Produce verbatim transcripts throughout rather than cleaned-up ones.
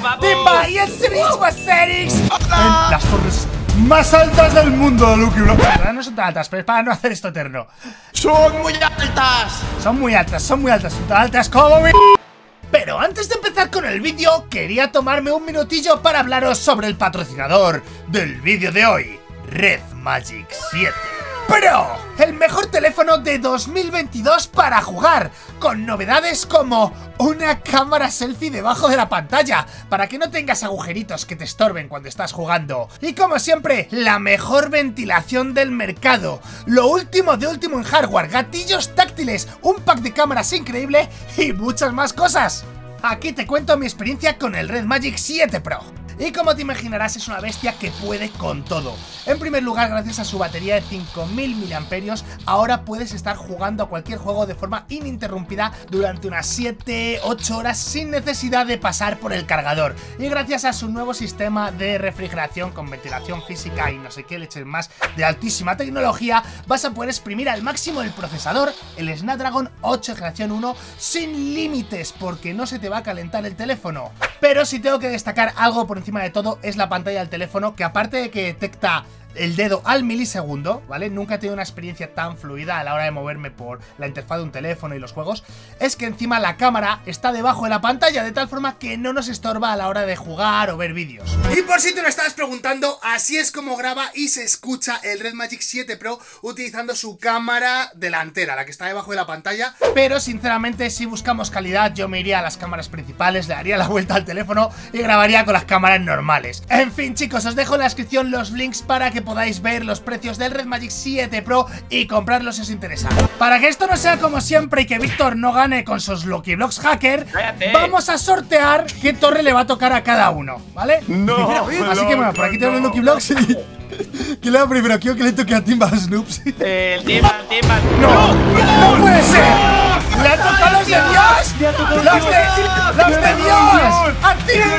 Timba y el Serismo Asterix en las torres más altas del mundo, Lucky Block. No son tan altas, pero es para no hacer esto eterno. ¡Son muy altas! Son muy altas, son muy altas, son tan altas como mi... Pero antes de empezar con el vídeo, quería tomarme un minutillo para hablaros sobre el patrocinador del vídeo de hoy, Red Magic siete Pro, el mejor teléfono de dos mil veintidós para jugar, con novedades como una cámara selfie debajo de la pantalla, para que no tengas agujeritos que te estorben cuando estás jugando. Y como siempre, la mejor ventilación del mercado, lo último de último en hardware, gatillos táctiles, un pack de cámaras increíble y muchas más cosas. Aquí te cuento mi experiencia con el Red Magic siete Pro. Y como te imaginarás, es una bestia que puede con todo. En primer lugar, gracias a su batería de cinco mil miliamperios hora, ahora puedes estar jugando a cualquier juego de forma ininterrumpida durante unas siete ocho horas sin necesidad de pasar por el cargador. Y gracias a su nuevo sistema de refrigeración con ventilación física y no sé qué leches más de altísima tecnología, vas a poder exprimir al máximo el procesador, el Snapdragon ocho generación uno, sin límites, porque no se te va a calentar el teléfono. Pero si tengo que destacar algo por encima de todo, es la pantalla del teléfono, que aparte de que detecta el dedo al milisegundo, ¿vale? Nunca he tenido una experiencia tan fluida a la hora de moverme por la interfaz de un teléfono y los juegos. Es que encima la cámara está debajo de la pantalla, de tal forma que no nos estorba a la hora de jugar o ver vídeos. Y por si te lo estabas preguntando, así es como graba y se escucha el Red Magic siete Pro utilizando su cámara delantera, la que está debajo de la pantalla. Pero sinceramente, si buscamos calidad, yo me iría a las cámaras principales, le daría la vuelta al teléfono y grabaría con las cámaras normales. En fin, chicos, os dejo en la descripción los links para que podáis ver los precios del Red Magic siete Pro y comprarlos si os interesa. Para que esto no sea como siempre y que Víctor no gane con sus Lucky Blocks hacker, ¡cállate!, vamos a sortear qué torre le va a tocar a cada uno, ¿vale? No. Así que bueno, por aquí tengo los Lucky Blocks y... ¿Qué le da primero? Quiero que le toque a Timba Snoops. Eh, el Timba, el Timba. ¡No! ¡No puede ser! ¡Le ha tocado los de Dios! ¡Los de, los de Dios! ¡A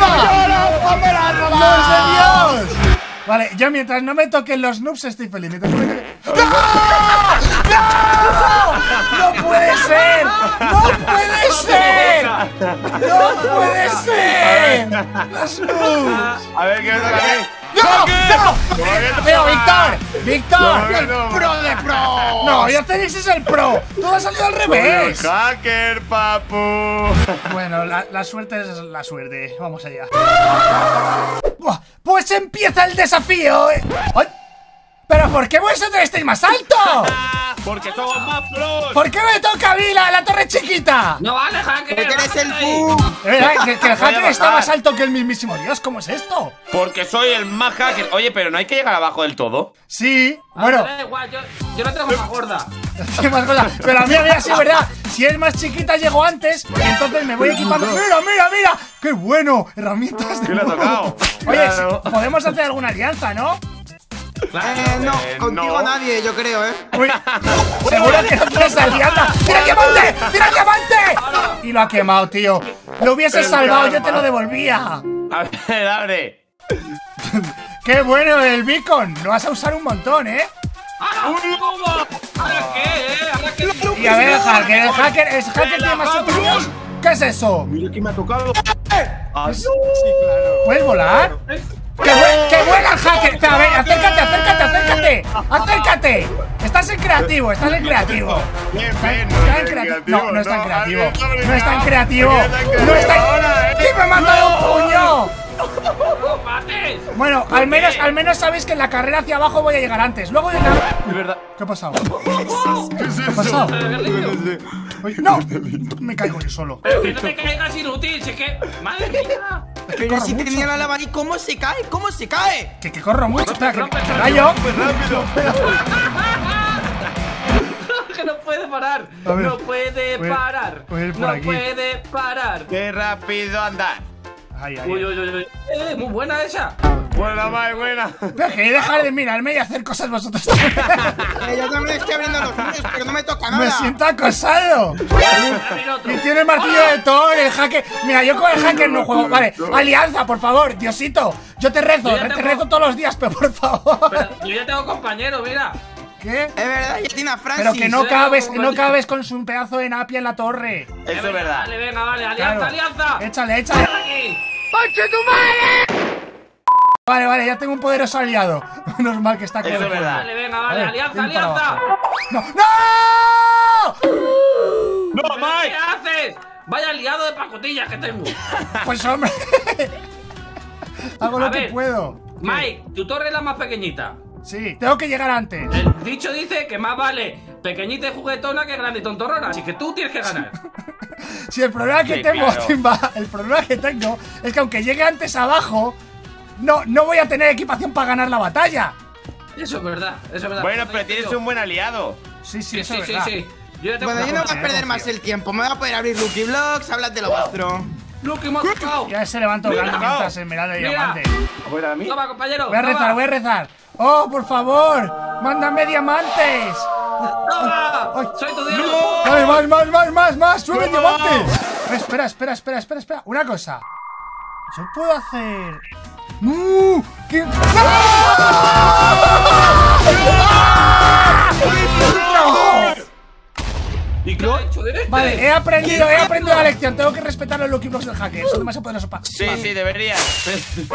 Timba! ¡Los de Dios! Vale, yo mientras no me toquen los noobs estoy feliz. ¡No! ¡No! ¡No puede ser! ¡No puede ser! ¡No puede ser! ¡Los noobs! A ver, ¿qué me toca a mí? ¡No! ¡No! ¡Pero, Víctor! ¡Víctor! ¡El pro de pro! No, y Asterix es el pro. Todo ha salido al revés. ¡Soy el hacker, papu! Bueno, la, la suerte es la suerte. Vamos allá. Buah, pues empieza el desafío. ¡Ay! ¿Pero por qué vosotros estáis más alto? Porque somos más pros. ¿Por qué me toca a mí la, la torre chiquita? No vale, hacker. Porque eres el fu. Eh, que, que el hacker está más alto que el mismísimo Dios. ¿Cómo es esto? Porque soy el más hacker. Oye, pero no hay que llegar abajo del todo. Sí, Ah, bueno. da igual, yo, yo la tengo más gorda. Sí, más gorda. Pero a mí, a mí, sí, ¿verdad? Si es más chiquita, llego antes. Y entonces me voy equipando. ¡Mira, mira, mira! ¡Qué bueno! Herramientas de ¿Qué le ha tocado? Oye, Claro. podemos hacer alguna alianza, ¿no? Eh, no, Eh, contigo no. nadie, yo creo, ¿eh? Uy, seguro que no quieres alianza. ¡Tira el diamante! ¡Tira el diamante! Y lo ha quemado, tío. Lo hubieses El salvado, yo karma. te lo devolvía. A ver, abre. ¡Qué bueno el beacon! Lo vas a usar un montón, ¿eh? ¡Ahora cómo! ¿Ahora qué, eh? ¿Ahora qué? Y a ver, el hacker, el hacker, el hacker tiene más opciones. ¿Qué es eso? Mira que me ha tocado. ¿Es- ¿Puedes volar? ¡Que, vue- que vuela el hacker! Espera, a ver, acércate, acércate, acércate. ¡Acércate! Estás en creativo, estás en creativo. Bien, Está, bien, está en creativo. No, no está en creativo. No está en creativo. No está en... ¡Que me ha matado un puño! ¡No mates! Bueno, al menos, al menos sabéis que en la carrera hacia abajo voy a llegar antes. Luego de la... De verdad. ¿Qué ha pasado? ¿Qué es ¿Qué ha pasado? Eh, Oye, ¡no! Me caigo yo solo. Pero que no te caigas inútil, si es que. ¡Madre mía! Es que Pero corro si mucho. tenía la lava ahí, ¿cómo se cae? ¿Cómo se cae? Que, que corro mucho. Espera, que Rompe, me rompe, rayo. Muy rápido. Que no puede parar. A ver. No puede Voy a- parar. voy a ir por No aquí. puede parar. Qué rápido andar. Ay, ay, Uy, ay. uy, uy, uy. Eh, muy buena esa. Buena, más buena. Pero queréis dejar de mirarme y hacer cosas vosotros también. Eh, yo también estoy abriendo los números, pero no me toca Me nada. siento acosado. A ver otro. Y tiene el martillo de Thor, el hacker. Mira, yo con el hacker no juego. Vale, alianza, por favor, Diosito. Yo te rezo, Yo ya te tengo- rezo todos los días, pero por favor. Pero yo ya tengo compañero, mira. ¿Qué? Es verdad, ya tiene a Francis. Pero que no sí, cabes, como no que- cabes con su pedazo de napia en la torre. Eso es verdad. Vale, venga, vale. Alianza, Claro. alianza. Échale, échale. Aquí. Vale, vale, ya tengo un poderoso aliado. Normal que está con Eso el es verdad. Vale, venga, vale, Vale, alianza, ven para alianza. abajo. ¡No! ¡No! ¡No, ¿Pero Mike! ¿Qué haces? Vaya liado de pacotillas que tengo. Pues hombre. Hago A lo que ver. puedo. Mike, tu torre es la más pequeñita. Sí, tengo que llegar antes. El dicho dice que más vale pequeñita y juguetona que grande y tontorrona. Así que tú tienes que ganar. Si el problema que Sí, tengo, claro. Timba, el problema que tengo es que aunque llegue antes abajo, no, no voy a tener equipación para ganar la batalla. Eso es verdad, eso es verdad. Bueno, pero tienes un buen aliado. Sí, sí, Sí, eso sí, es sí, verdad. sí. Yo ya tengo Bueno, yo no voy a confío, perder confío. más el tiempo. Me voy a poder abrir Lucky Vlogs, hablas de lo vuestro. Lo que me ha tocado. Ya se levanta Mira, hablando mientras Esmeralda y mira. Diamante. Bueno, a mí. Toma, compañero. Voy a rezar, voy a rezar. ¡Oh, por favor! ¡Mándame diamantes! ¡Toma! Ay. ¡Soy tu dios! ¡Dale, más, más, más, más, más! ¡Sube el No. diamante! Eh, Espera, espera, espera, espera, espera. Una cosa. Yo puedo hacer... ¡Uh! ¿Qué? ¡No! ¿Y qué ha hecho de este? Vale, he aprendido, he aprendido la lección. Tengo que respetar los Lucky Blocks del hacker. Son demasiado poderosos para... Sí, sí, deberías.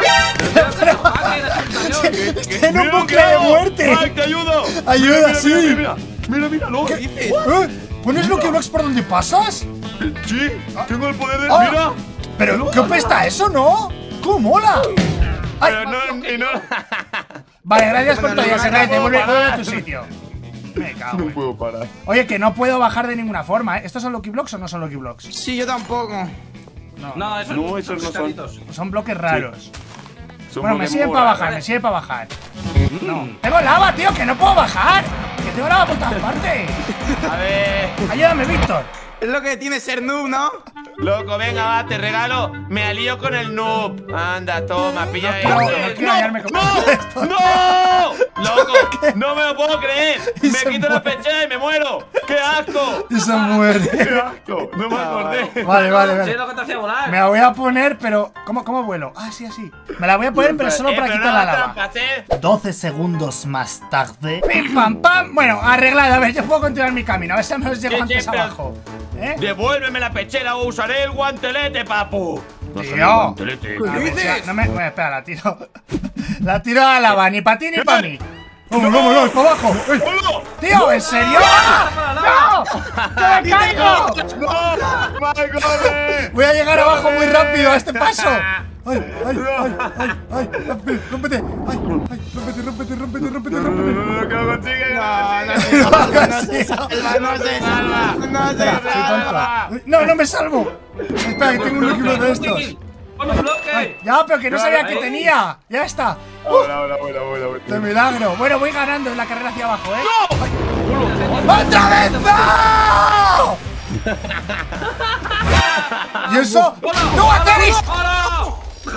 Estoy en un bucle de muerte. Mike, te ayudo. Ayuda, Mira, sí. Mira, mira, mira, mira, lo dices? ¿Eh? ¿Pones Lucky Blocks por donde pasas? Sí, tengo el poder de. Ah. Mira. Pero, ¿qué pesta eso, no? ¿Cómo mola? Ay, Pero no, y no. vale, gracias por Bueno, todo. Ya no, se no te puedo vuelve parar. a tu sitio. Me cago en. puedo parar. Oye, que no puedo bajar de ninguna forma, ¿eh? ¿Estos son Lucky Blocks o no son Lucky Blocks? Sí, yo tampoco. No, esos No, esos no son. pescaditos. Son bloques raros. Son Bueno, me bloques sirven muy para raros. bajar, me sirve para bajar. No. Tengo lava, tío, que no puedo bajar. Que tengo lava por todas partes. A ver. Ayúdame, Víctor. Es lo que tiene ser noob, ¿no? Loco, venga, va, te regalo. Me alío con el noob. Anda, toma, pilla No, esto. no quiero hallarme con esto. ¡No! ¡Loco! ¡No me lo puedo creer! Y ¡Me se quito la muere. pechera y me muero! ¡Qué asco! Y se muere. ¡Qué asco! ¡No me acordé! Vale, vale, Sí, vale. es lo que te hacía volar. Me la voy a poner, pero... ¿Cómo, cómo vuelo? Ah, sí, así. Me la voy a poner, pero solo Eh, para pero quitar no la hagas lava. trampas, ¿eh? doce segundos más tarde. ¡Pim, pam, pam! Bueno, arreglado. A ver, yo puedo continuar mi camino. A ver si al menos llego Sí, antes sí, pero- abajo. ¿Eh? ¡Devuélveme la pechera o usaré el guantelete, papu! No Tío. soy el guantelete. A ver, dices? ya, no me... Bueno, espera, la tiro. La tiro a la lava. Ni para ti ni para mí. ¡Vamos, vamos, vamos! ¡Para abajo! ¡Uy! ¡Hola! ¡Tío, en serio! ¡No! ¡No me caigo! ¡No! ¡Mike, corre! Voy a llegar abajo muy rápido a este paso. ¡Ay, ay, ay, ay, ay! ¡Rómpete! ¡Ay, ay! ¡Rómpete, rómpete, rómpete, rómpete, rómpete! ¡Que lo consigue! No, no ¡Que se lo salva, no consigue! se salva, no se salva, no se Espera, soy salva. tonto. ¡No, no me salvo! Espera, que tengo un líquido de estos. ¡Pon un bloque! Ay, ya, pero que no sabía que tenía. Ya está. Hola, hola, hola, hola, hola. De milagro. Bueno, voy ganando en la carrera hacia abajo, ¿eh? ¡No! ¡Otra vez! ¡No! ¿Y eso? ¡No, Aceris! ¡Ahora!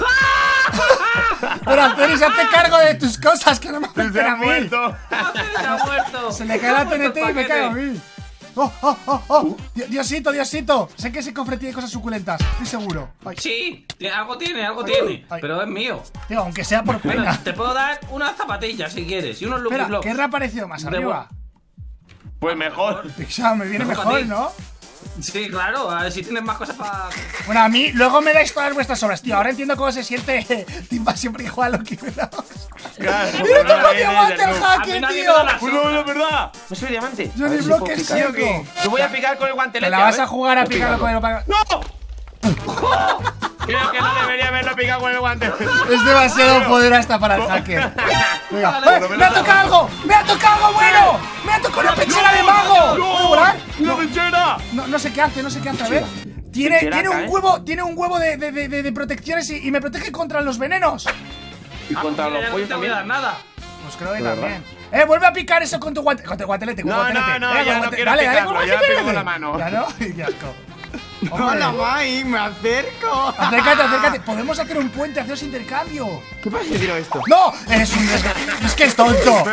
Pero Aceris, hazte cargo de tus cosas, que no me ¡Se afecten ha a mí. muerto! ¡Se ha muerto! Se le cae la T N T y me cae a mí. ¡Oh, oh, oh, oh! Di- Diosito, Diosito. Sé que ese cofre tiene cosas suculentas, estoy seguro. Ay, Sí, tiene- algo tiene, algo tiene. Ay. Pero es mío. tío, aunque sea por Venga, pena. te puedo dar unas zapatillas si quieres y unos Lucky Espera, Blocks. ¿qué reapareció más De arriba? Pues mejor. O sea, me viene Mejor mejor, para ti. ¿no? Sí, claro, a ver si tienes más cosas para. Bueno, a mí, luego me dais todas vuestras obras, tío. Ahora entiendo cómo se siente Timba siempre que juega a Lucky Blocks. Claro, ¡Mira, no tengo la diamante vienes al del noob. A hacker, mí nadie tío! me da la ¡Uy, no, no, es verdad! ¡No soy diamante! A Johnny ver si Block puedo es picar. seco. Yo voy a picar con el guantelete. Te la vas ver. a jugar a Voy picarlo con picando. el... ¡No! Creo que no debería haberlo picado con el guantelete. Es demasiado poder hasta para el hacker. Venga. Vale, ¡Eh! ¡Me ha tocado algo! ¡Me ha tocado algo bueno! ¡Me ha tocado una pechera de mago! ¿Puedo volar? ¡Una pechera! No, no sé qué hace, no sé qué hace, a ver. Tiene, Pechera tiene un cae. huevo, tiene un huevo de, de, de, de- de protecciones y, y me protege contra los venenos. Y contra Mira, los ya no pollos te voy a dar también. nada. Pues creo que De verdad. también. Eh, vuelve a picar eso con tu guante, con tu guantelete, con No, guantelete. no, no, Venga, ya con no guante- quiero dale, dale, picarlo, con ya guantelete. pico con la mano. Ya no, y qué asco. Hola, Hombre, Mike, me acerco. acércate, acércate. Podemos hacer un puente, haceros intercambio. ¿Qué pasa si tiro esto? ¡No! Eres un desgraciado. Es que es tonto.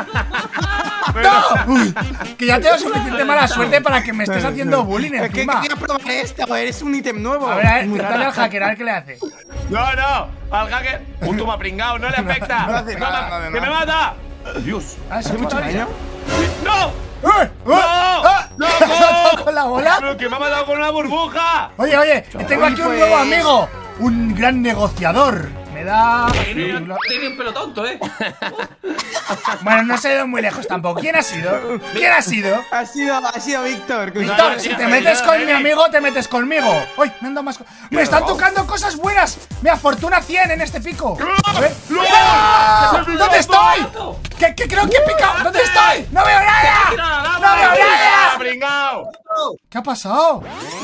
¡No! Uy, que ya tengo suficiente mala suerte para que me estés haciendo bullying Es que encima. quería probar esto, eres un ítem nuevo. A ver, a ver, Muy dale raro. al hacker, a ver qué le hace. No, no, al hacker. Un toma pringao, no le afecta. No hace nada, ma- no hace ¡Que me nada. mata! Dios. Ah, eso ¿Hace mucho todavía. daño? ¡No! ¡Eh! ¡Eh! ¡No! ¡Ah! ¡No! ¿Me has matado con la bola? ¡Pero que me ha matado con una burbuja! Oye, oye, tengo aquí un pues- nuevo amigo. un gran negociador. Me da... Tiene tiene un pelo tonto, ¿eh? Bueno, no se ha ido muy lejos tampoco. ¿Quién ha sido? ¿Quién ha sido? Ha sido, ha sido Víctor. Víctor, si te metes con mi amigo, te metes conmigo. ¡Uy! Me han dado más... ¡Me están tocando cosas buenas! ¡Me fortuna cien en este pico! A ver. ¡No! ¿Dónde estoy? ¿Qué, qué creo que he picado? ¿Dónde estoy? ¡No veo nada! ¡No veo nada! ¡Pringao! ¿Qué ha pasado?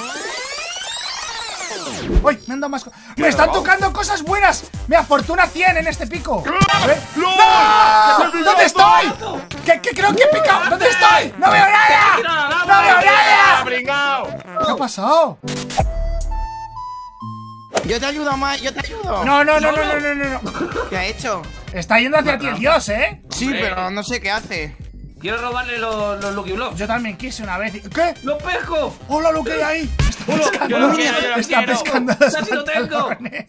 ¡Uy! Me han dado más... ¡Me están tocando cosas buenas! ¡Me fortuna cien en este pico! A ver. ¡No! ¿Dónde estoy? ¿Qué, qué creo que he picado? ¿Dónde estoy? ¡No veo nada! ¡No veo nada! ¡Pringao! ¿Qué ha pasado? Yo te ayudo, más, yo te ayudo. No, no, no, no, no, no, no, no. ¿Qué ha hecho? Está yendo hacia ti el dios, ¿eh? Sí, pero no sé qué hace. Quiero robarle los, los Lucky Blocks. Yo también quise una vez. y- ¿Qué? ¡Los pesco! ¡Hola, lo que hay ahí! Está pescando, yo lo quiero, yo lo está quiero. pescando los Casi lo tengo. pantalones.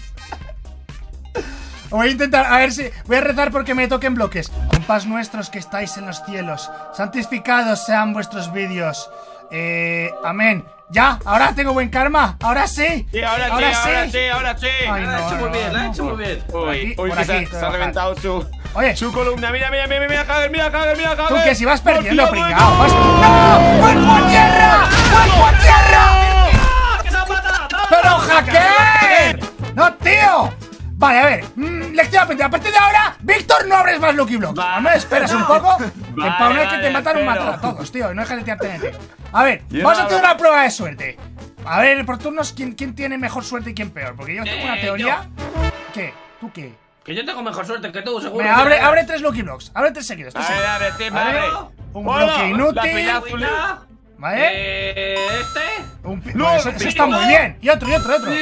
Voy a intentar, a ver si... Voy a rezar porque me toquen bloques. Compas nuestros que estáis en los cielos, santificados sean vuestros vídeos. Eh... Amén. Ya, ahora tengo buen karma. Ahora sí. Sí, ahora, ahora sí, ahora sí, ahora sí. Ay, La ha no, hecho muy no, bien, la ha no. hecho muy bien. Uy, aquí, uy, por que se, aquí, se te ha voy a reventado su, Oye. su columna. Mira, mira, mira, mira, mira, Hager, mira, Hager, mira, Hager. Tú que si vas perdiendo, ¡Lo quiero, pringao. bueno! vas- ¡No! ¡Cuerpo a tierra! ¡Cuerpo a tierra! ¡Ah! ¡Que se ha matado! ¡No! ¡Pero hacker! ¡No, tío! Vale, a ver, mmm, lección aprendida. A partir de ahora, Víctor, no abres más Lucky Blocks. Vale. No me esperas un poco. Que Vale, para una vez que vale, te matan, un espero. matar a todos, tío. Y no dejas de tirarte en el. A ver, Yo vamos a abro. hacer una prueba de suerte. A ver, por turnos, ¿quién, quién tiene mejor suerte y quién peor? Porque yo tengo una Eh, teoría. ¿Qué? ¿Tú qué? Que yo tengo mejor suerte que tú, seguro. Me abre, abre tres Lucky Blocks. Abre tres seguidos. tres A ver, seguidos. abre, Tim, Vale. abre. Un Hola, bloque la inútil. pilazo. ¿Vale? Eh, este. Un pi- No, bueno, eso, un eso está pico. muy bien. Y otro, y otro, y otro.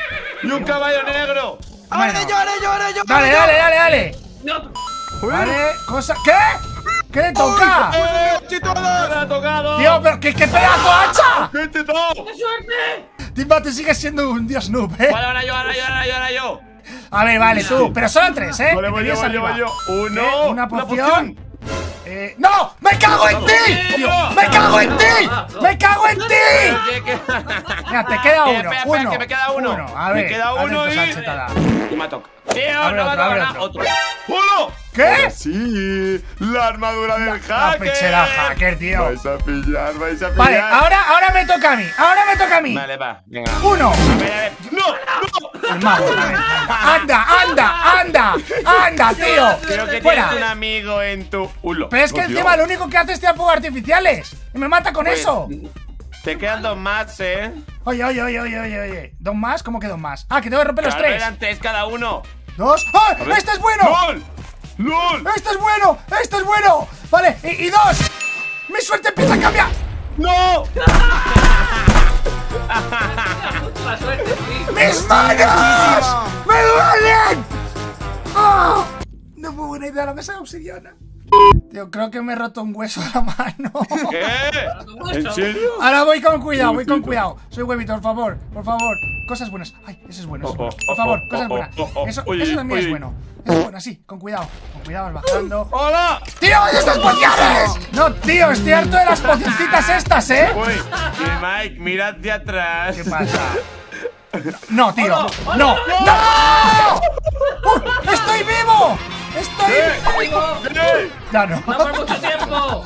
Y un caballo negro. ¡Ahora Bueno. yo, ahora yo, ahora yo! Dale, dale, dale, dale. No. Vale, cosa. ¿Qué? ¿Qué le toca? ¡Eh! ¡Me ha tocado! Tío, pero ¿qué, qué pedazo hacha? ¡Qué titán! ¡Qué suerte! Timba, tú sigues siendo un dios noob, ¿eh? Vale, ahora yo, ahora yo, ahora yo, ahora yo. A ver, vale, tú, pero solo tres, ¿eh? Vale, Que voy te yo, vienes voy yo, voy arriba. yo. Uno. ¿Qué? Una poción. Eh, ¡No! ¡Me cago en ti! Tío. ¡Me cago en ti! ¡Me cago en ti! ¿Qué, qué? Mira, te queda Eh, uno, espera, espera, uno, que me queda uno. A Me ver, queda uno atento, y- salchetada. Y me toca. Tío, Abre no me otro, ha abre tocado otro. nada. Otro. ¡Uno! ¿Qué? Ahora sí, la armadura del La hacker. pechera hacker, tío. Vais a pillar, vais a pillar. Vale, ahora, ahora me toca a mí. Ahora me toca a mí. Vale, va, venga. Uno. A ver, a ver. ¡No! ¡No! El mago, también. Anda, anda, anda, anda, tío. Creo que Fuera. tienes un amigo en tu hulo. Pero es que Hostia. encima lo único que hace es tirar fuegos artificiales. Y me mata con Pues, eso. Te quedan dos más, ¿eh? Oye, oye, oye, oye, oye, oye. ¿Dos más? ¿Cómo que dos más? Ah, que tengo que romper los Claro, tres. eran tres cada uno. Dos. ¡Ah! A ver. ¡Este es bueno! ¡Lol! ¡Lol! ¡Este es bueno! ¡Este es bueno! Vale, y, y dos. ¡Mi suerte empieza a cambiar! ¡No! La suerte, sí. ¡Mis manos! ¡Me duelen! ¡Ah! No fue buena idea la mesa de obsidiana. Tío, creo que me he roto un hueso de la mano. ¿Qué? ¿En serio? Ahora voy con cuidado, voy con cuidado. Soy huevito, por favor, por favor. Cosas buenas. Ay, ese es bueno. Ese es bueno. Por favor, cosas buenas. Eso, eso también es bueno. Eso es bueno, sí, con cuidado. Con cuidado, vas bajando. ¡Hola! ¡Tío, estas pociones! No, tío, estoy harto de las pocioncitas estas, ¿eh? Uy, y Mike, mira hacia atrás. ¿Qué pasa? No, tío. No, no. ¡Uh! ¡Estoy vivo! ¡Estoy vivo! ¡Eh! Ya no. ¡No por mucho tiempo!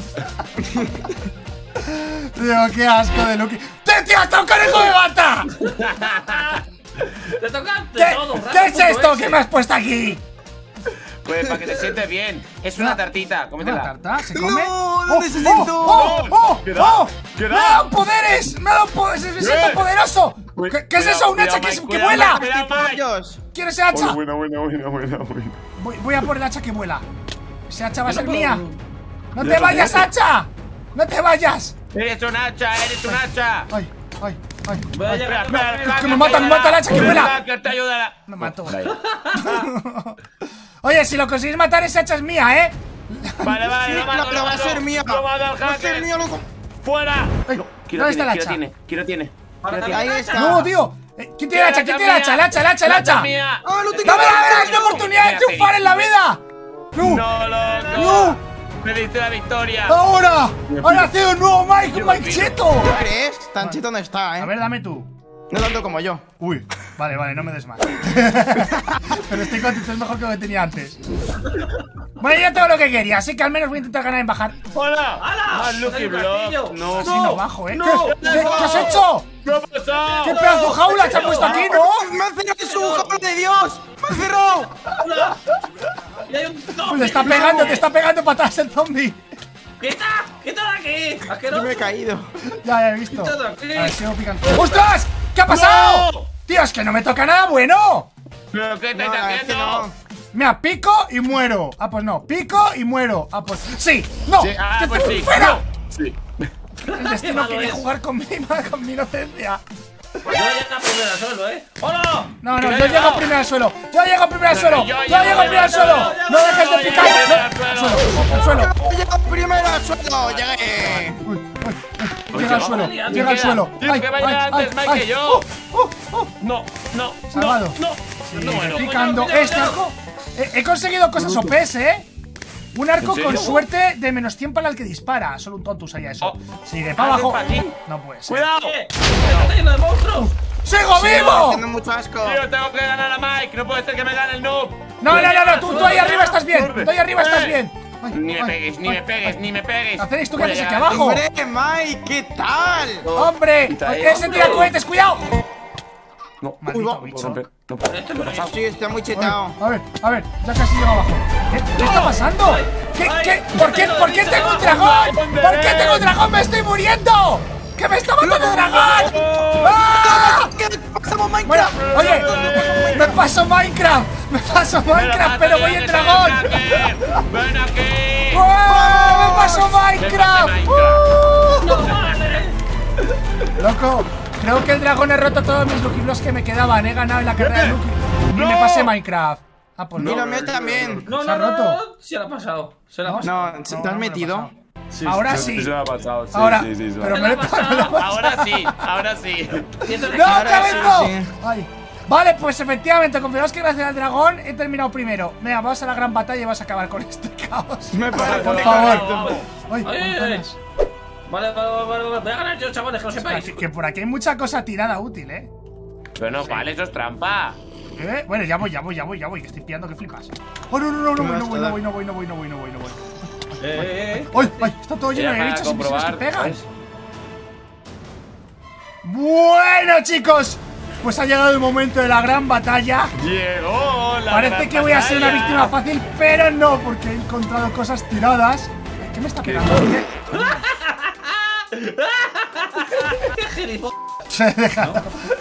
Tío, qué asco de Lucky. ¡Te tío, hasta un conejo de bata! ¡Te tocaste ¿Qué, todo! ¿qué es esto que me has puesto aquí? Pues para que te sientes bien. Es una tartita, ¿Una cómetela. tarta? ¿Se come? No, no ¡Oh, necesito. ¡Oh! ¡Oh! ¡Oh! ¿Qué da? ¡Oh! ¿Qué ¡Me da? ha dado poderes! ¡Me ha dado poderes! ¡Me siento ¿Qué? poderoso! Uy, ¿Qué, qué es cuidado, eso? ¡Un hacha cuidado, que, Mike, que cuidado, vuela! Mike, cuidado, Mike. Dios. ¿Quieres ese hacha? Buena, buena, buena, buena, buena. Voy, voy a por el hacha que vuela. Ese hacha va a Yo ser no mía. puedo. ¡No Yo te no vayas, puedo. hacha! ¡No te vayas! Eres un hacha, eres un hacha. ¡Ay! ¡Ay! ¡Ay! Voy a ay. llegar. Espera, espera, que me mata, me mata el hacha que vuela. Que te ayudará. Me mato. Vale, Oye, si lo conseguís matar, esa hacha es mía, ¿eh? vale, vale, lo mato, Pero lo va a mato. ser mía. Lo mato al Va a ser hacker. mío, loco. ¡Fuera! Ay, No, ¿dónde está el ¿quién lo hacha? tiene? ¿Quién lo tiene? ¿Quién lo Ahí tiene? está. No, tío. Eh, ¿Quién tiene el hacha? ¿Quién tiene el hacha? El hacha, el hacha, el hacha. mía! ¡Ah, lo tengo! ¡Dame la gran oportunidad de Mira, triunfar en la vida! ¡No! ¡No, loco! ¡No! ¡Me diste la victoria! ¡Ahora! ¡Ha nacido un nuevo Mike! ¡Un Mike cheto! ¿Tú crees? Tan cheto no está, A eh. ver, dame tú. No tanto como yo. Uy, vale, vale, no me des más. Pero estoy contento, es mejor que lo que tenía antes. Bueno, yo tengo lo que quería, así que al menos voy a intentar ganar en bajar. ¡Hola! ¡Hala! ¡Más Lucky Block! ¡No! Así no bajo, ¿eh? no, ¿Qué, no, ¿Qué, no. ¿Qué has hecho? ¿Qué ha pasado? ¿Qué pedazo de jaula se ha puesto aquí, no? ¡Me han cerrado su jaula de Dios! ¡Me han cerrado! ¡Hola! ¡Y hay un zombie! Pues te está pegando, te está pegando patadas el zombie. ¡Quita! ¡Quita de aquí! Yo ¡Asqueroso! me he caído. Ya, ya he visto. Quita de aquí. A ver, sigo picando. ¡Ostras! ¿Qué ha pasado? ¡No! Tío, es que no me toca nada bueno. ¿Pero qué No, estáis la verdad es que haciendo? no. Mira, pico y muero. Ah, pues no, pico y muero. Ah, pues sí. No, Sí, ah, que pues te- sí. ¡fuera! No. Sí. El destino malo quiere es. jugar con mi, con mi inocencia. Yo llegué a primera solo, ¿eh? ¡Hola! No, no, Que no yo he llego llegado. primero al suelo. Yo llego primero al No, suelo. no, Yo yo llego llego primero al primero, suelo. yo No llego dejes de primero, picar. yo llego No, primero al al suelo. suelo, al suelo. He llegado primero al suelo. Llegué. Uy, uy, uy. Oye, Llega al vamos, suelo, Dani, Dani, llega al queda. suelo. Tienes que bailar antes, Mike, que yo. Uh, uh, uh. No, no, Salvado. no, no. Sí, No, bueno. picando cuidado, este cuidado. arco. He, he conseguido cosas O P S, ¿eh? Un arco ¿En con serio? suerte de menos cien para el que dispara. Solo un tonto usaría eso. Oh. Sigue para abajo. ¿Alguien pa' aquí? No puede ser. ¡Cuidado! ¿Qué? ¡Me está lleno de monstruos! ¡Sigo Estoy vivo! haciendo mucho asco. Tío, tengo que ganar a Mike. No puede ser que me gane el noob. No, no, no, no, tú, tú ahí arriba estás bien. Corre. Tú ahí arriba estás Eh. bien. Ay, Ni me ay, pegues, ni ay, me pegues, ay. ni me pegues. Hacéis tú que Voy a haces aquí llegar. abajo. Hombre, Mike, ¿qué tal? ¡Hombre! Quita ahí. ¡Ese tira cohetes! ¡Cuidado! No, Maldito va. bicho. rompe, no puedo. Este me lo Sí, está muy A chetado. ver, a ver, a ver, ya casi llego abajo. ¿Qué, qué está pasando? ¿Qué, qué? ¿Por qué, ¿por qué tengo un dragón? ¿Por qué tengo un dragón? ¡Me estoy muriendo! ¡Que me está matando un dragón! ¡Ah! ¿Qué pasamos, Mike? Bueno, oye, me paso Minecraft, me paso Minecraft, pero voy en dragón. ¡Ven aquí! ¡Oh! ¡Me paso Minecraft! ¡Uh! ¡No vale! Loco, creo que el dragón ha roto todos mis Lucky Blocks que me quedaban. He ganado en la carrera de Lucky. Ni me ¡No! pasé Minecraft. Ah, pues no. Mira, mío también. No, ¿Se no, ha no, roto? no, se la ha pasado. Se la ha pasado. No, ¿te No, has no me lo he metido? pasado. Ahora sí, sí. se lo ha pasado. Sí, Ahora, sí, sí, se lo pero ha me lo he pasado. me lo he pasado. Ahora sí, ahora sí. Siéntate ¡No, aquí. otra vez sí, no! sí. Ay. Vale, pues efectivamente, confirmaos que gracias al dragón he terminado primero. Venga, vamos a la gran batalla y vas a acabar con este caos. Me parece Por correcto. favor. Ay, Ay, ay, ay. ventanas. Vale, vale, vale, vale, voy a ganar yo, chavales, que lo Espera, sepáis. que, que por aquí hay mucha cosa tirada útil, ¿eh? Pero no, vale, eso es trampa. ¿Eh? Bueno, ya voy, ya voy, ya voy, ya voy, que estoy pillando que flipas. Oh, no, no, no, no voy, no voy, no voy, no voy, no voy, no voy, no voy, no voy. Eh, eh, eh. ¡Ay, ay! Está todo lleno Era de para bichos invisibles que comprobar, pegan. ¿sabes? Bueno, chicos, pues ha llegado el momento de la gran batalla. Llegó la Parece gran que voy a ser una batalla. víctima fácil, pero no, porque he encontrado cosas tiradas. ¿Qué me está pegando? ¿Qué? ¡Qué gilipollas! Se deja.